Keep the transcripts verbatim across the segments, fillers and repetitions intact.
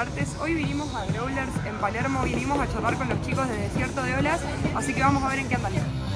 Artes. Hoy vinimos a Growlers en Palermo, vinimos a charlar con los chicos de Desierto de Olas, así que vamos a ver en qué andan.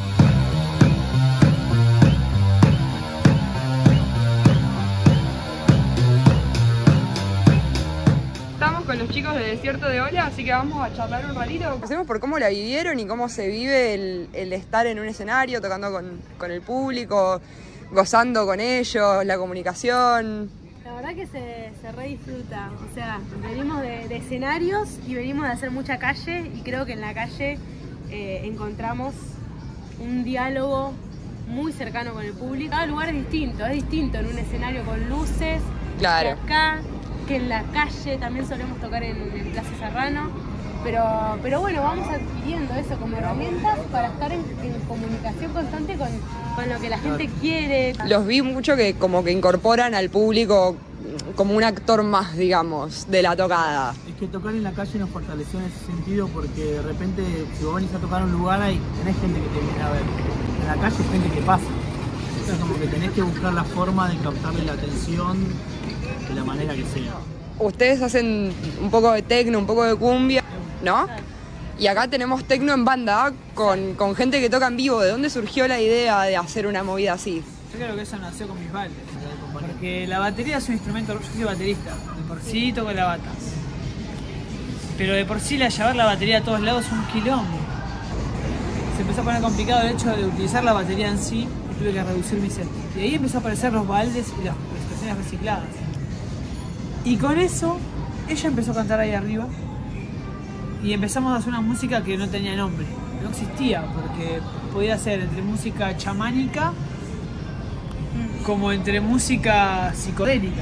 Estamos con los chicos de Desierto de Olas, así que vamos a charlar un ratito. Hacemos por cómo la vivieron y cómo se vive el, el estar en un escenario, tocando con, con el público, gozando con ellos, la comunicación. La verdad que se, se re disfruta, o sea, venimos de, de escenarios y venimos de hacer mucha calle y creo que en la calle eh, encontramos un diálogo muy cercano con el público. Cada lugar es distinto, es distinto en un escenario con luces, Claro. que acá, que en la calle también solemos tocar en, en Plaza Serrano, pero, pero bueno, vamos adquiriendo eso como herramientas para estar en, en comunicación constante con, con lo que la gente quiere. Los vi mucho que como que incorporan al público como un actor más, digamos, de la tocada. Es que tocar en la calle nos fortaleció en ese sentido porque de repente si vos venís a tocar un lugar ahí tenés gente que te viene a ver. En la calle hay gente que pasa. Entonces como que tenés que buscar la forma de captarle la atención de la manera que sea. Ustedes hacen un poco de tecno, un poco de cumbia, ¿no? Y acá tenemos tecno en banda con, con gente que toca en vivo. ¿De dónde surgió la idea de hacer una movida así? Yo creo que eso nació con mis baldes, porque la batería es un instrumento, yo soy baterista, de por sí toco la bata. Pero de por sí la llevar la batería a todos lados es un quilombo. Se empezó a poner complicado el hecho de utilizar la batería en sí y tuve que reducir mi set. Y ahí empezó a aparecer los baldes y las estaciones recicladas. Y con eso, ella empezó a cantar ahí arriba y empezamos a hacer una música que no tenía nombre, no existía, porque podía ser entre música chamánica como entre música psicodélica.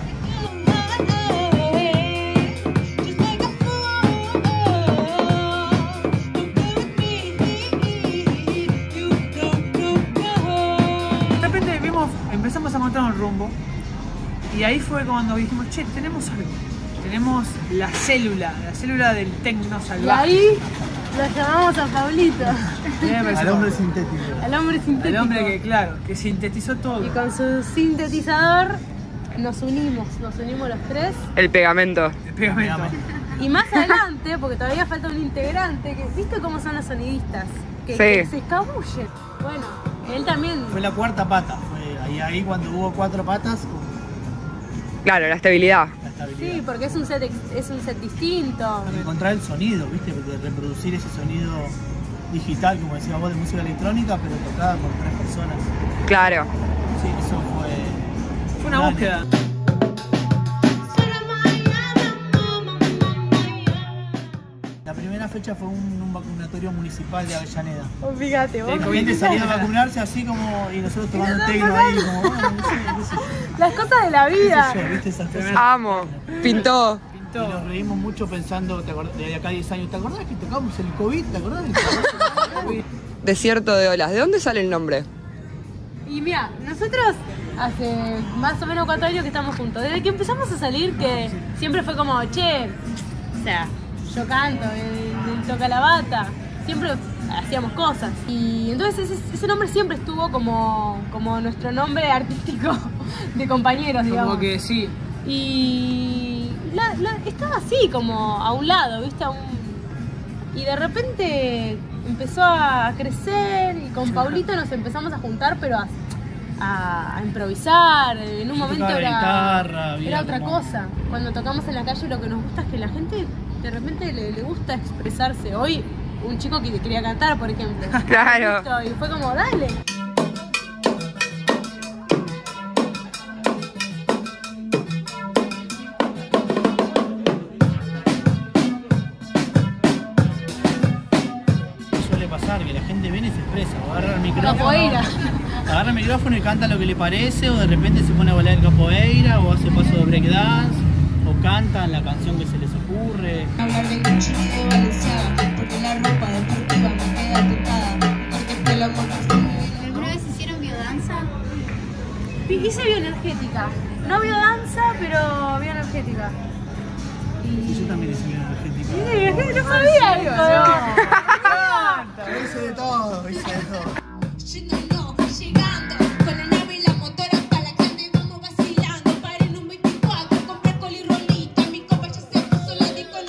De repente vimos, empezamos a encontrar un rumbo y ahí fue cuando dijimos, che, tenemos algo. Tenemos la célula, la célula del tecno salvaje. Y ahí lo llamamos a Pablito. Al hombre sintético. Al hombre sintético. El hombre que, claro, que sintetizó todo. Y con su sintetizador nos unimos, nos unimos los tres. El pegamento. El pegamento. Y más adelante, porque todavía falta un integrante, que ¿viste cómo son los sonidistas? Que, Sí. que se escabullen. Bueno, él también. Fue la cuarta pata. Fue ahí, ahí cuando hubo cuatro patas, con Claro, la estabilidad. la estabilidad. Sí, porque es un set, es un set distinto. Encontrar el sonido, ¿viste? De reproducir ese sonido digital, como decías vos, de música electrónica, pero tocada por tres personas. Claro. Sí, eso fue... Fue una búsqueda. La primera fecha fue un, un vacunatorio municipal de Avellaneda. Oh, fíjate, vos. La gente salía a vacunarse así como, y nosotros tomando tecno ahí, como, bueno, no sé, qué sé yo. Las cosas de la ¿Qué vida. sé yo? ¿Viste esas cosas? Amo. Pintó. Y nos reímos mucho pensando, ¿te acordás? De acá a diez años, ¿te acordás que tocamos el COVID? ¿Te acordás del COVID? Desierto de Olas. ¿De dónde sale el nombre? Y mira, nosotros hace más o menos cuatro años que estamos juntos. Desde que empezamos a salir, que siempre fue como, che, o sea, yo canto, él, él toca la bata, siempre hacíamos cosas. Y entonces ese, ese nombre siempre estuvo como, como nuestro nombre artístico de compañeros, digamos. Como que sí. Y la, la, estaba así, como a un lado, ¿viste? A un... Y de repente empezó a crecer y con Paulito nos empezamos a juntar, pero a, a, a improvisar. En un Yo momento tocaba la era, guitarra, había era otra como- cosa. Cuando tocamos en la calle lo que nos gusta es que la gente de repente le, le gusta expresarse. Hoy un chico que quería cantar, por ejemplo. Claro. Listo, y fue como, dale. Suele pasar que la gente viene y se expresa, o agarra el micrófono, Capoeira. agarra el micrófono y canta lo que le parece, o de repente se pone a bailar capoeira, o hace paso de breakdance, o cantan la canción que se les ocurre. Hablar de un chico valenciano, porque la ropa deportiva me queda tocada, porque fue la moda. ¿Alguna vez hicieron biodanza? Hice bioenergética. No biodanza, pero bioenergética. Y yo también hice bioenergética. Sí, no sabía eso. Hice de todo, hice de todo. Yendo, no, llegando, con la nave y la motora hasta la grande, vamos vacilando. Para en un veinticuatro, comprar coli rolita, mi copa ya se puso la disco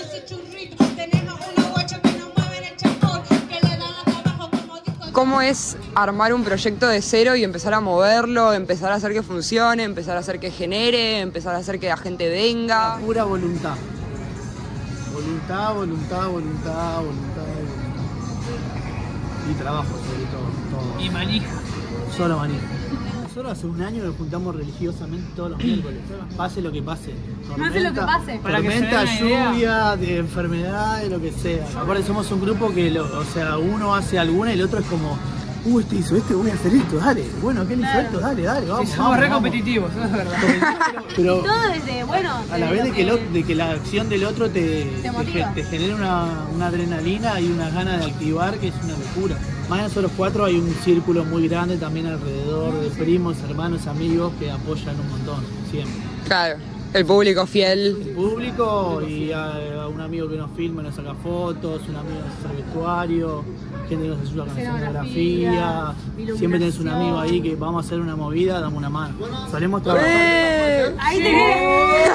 cómo es armar un proyecto de cero y empezar a moverlo, empezar a hacer que funcione, empezar a hacer que genere, empezar a hacer que la gente venga. Pura voluntad. Voluntad, voluntad, voluntad, voluntad, voluntad. Y trabajo sobre todo. todo. Y manija. Solo manija. Nosotros hace un año nos juntamos religiosamente todos los miércoles. Pase lo que pase. Pase lo que pase. Para que se Tormenta, den una idea. lluvia, de enfermedad, de lo que sea. Aparte somos un grupo que, lo, o sea, uno hace alguna y el otro es como, uh, este hizo esto, voy a hacer esto, dale. Bueno, ¿qué le hizo Claro. esto? Dale, dale, vamos. Sí, somos vamos, re vamos. competitivos, eso es verdad. Pero Todo desde, bueno, a la desde vez de lo que, el, de que la acción del otro te, Te te, motiva. te genera una, una adrenalina y una ganas de activar que es una locura. Más de nosotros cuatro hay un círculo muy grande también alrededor de primos, hermanos, amigos que apoyan un montón, siempre. Claro, el público fiel. El público y a, a un amigo que nos filma, nos saca fotos, un amigo que nos hace el vestuario, gente que nos ayuda con la escenografía. Siempre tenés un amigo ahí que vamos a hacer una movida, dame una mano. Solemos trabajar. ¡Eh! Ahí tenés.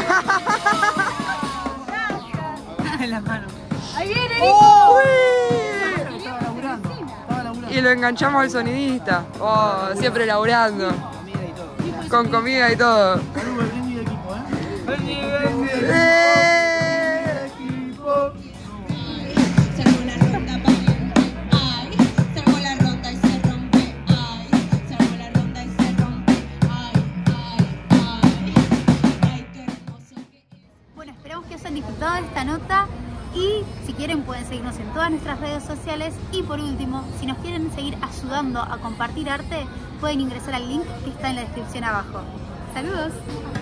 En las manos. Ahí viene, Nico. ¡Uy! Estaba laburando, estaba laburando. Y lo enganchamos al sonidista. Oh, siempre laburando. Con comida y todo. Saludos, brindis de equipo, ¿eh? ¡Eh! Equipo. Salgo la ronda, ay, salgo la ronda y se rompe, ay, salgo la ronda y se rompe, ay, ay, ay, ay, qué hermoso que es. Bueno, esperamos que hayan disfrutado de esta nota y si quieren pueden seguirnos en todas nuestras redes sociales y por último, si nos quieren seguir ayudando a compartir arte, pueden ingresar al link que está en la descripción abajo. ¡Saludos!